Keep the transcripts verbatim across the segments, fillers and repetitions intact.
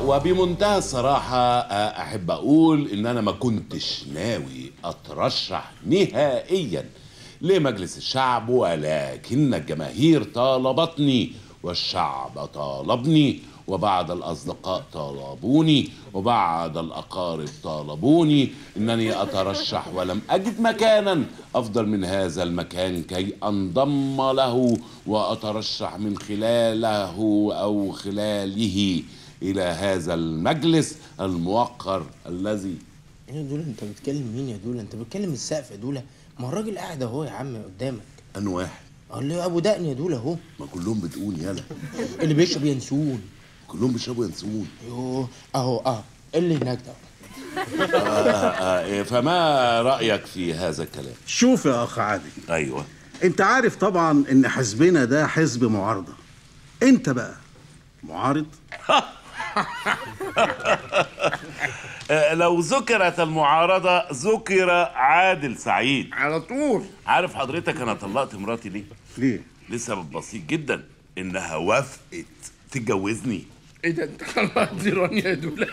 وبمنتهى الصراحة أحب أقول إن أنا ما كنتش ناوي أترشح نهائيا لمجلس الشعب، ولكن الجماهير طالبتني والشعب طالبني وبعض الأصدقاء طالبوني وبعض الأقارب طالبوني إنني أترشح، ولم أجد مكانا أفضل من هذا المكان كي أنضم له وأترشح من خلاله أو خلاله إلى هذا المجلس الموقر الذي. ايه يا دولا انت بتكلم مين يا دولا؟ انت بتكلم السقف يا دولا؟ ما الراجل قاعد اهو يا عم قدامك. أنا واحد قال لي ابو دقن يا دولا اهو. ما كلهم بتقول يلا اللي بيشرب ينسون. كلهم بيشربوا ينسون. يوه اهو اه اللي هناك ده. آه آه آه فما رأيك في هذا الكلام؟ شوف يا أخ عادل، أيوة أنت عارف طبعا إن حزبنا ده حزب معارضة. أنت بقى معارض؟ لو ذكرت المعارضة ذكر عادل سعيد على طول. عارف حضرتك أنا طلقت مراتي ليه؟ ليه؟ لسبب بسيط جدا، إنها وافقت تتجوزني. ايه ده انت خلاص رانيا يا دولا؟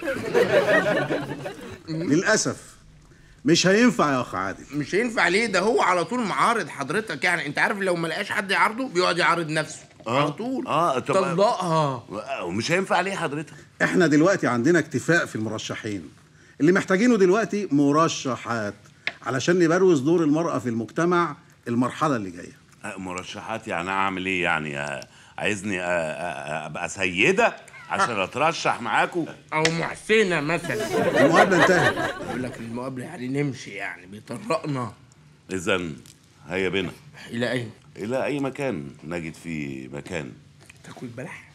للأسف مش هينفع يا أخ عادل. مش هينفع ليه؟ ده هو على طول معارض حضرتك، يعني انت عارف لو ما لقاش حد يعارضه بيقعد يعارض نفسه. آه. على طول. اه طب طلقها. ومش هينفع ليه حضرتك؟ إحنا دلوقتي عندنا اكتفاء في المرشحين، اللي محتاجينه دلوقتي مرشحات علشان نبروز دور المرأة في المجتمع المرحلة اللي جاية. مرشحات يعني أعمل إيه يعني؟ آه، عايزني آه، آه، أبقى سيدة عشان أترشح معاكم؟ او محسنه مثلا. المقابلة انتهت. بقول لك المقابله يعني نمشي، يعني بيطرقنا. إذن هيا بنا الى اين؟ إلى أي مكان نجد فيه مكان. تاكل بلح.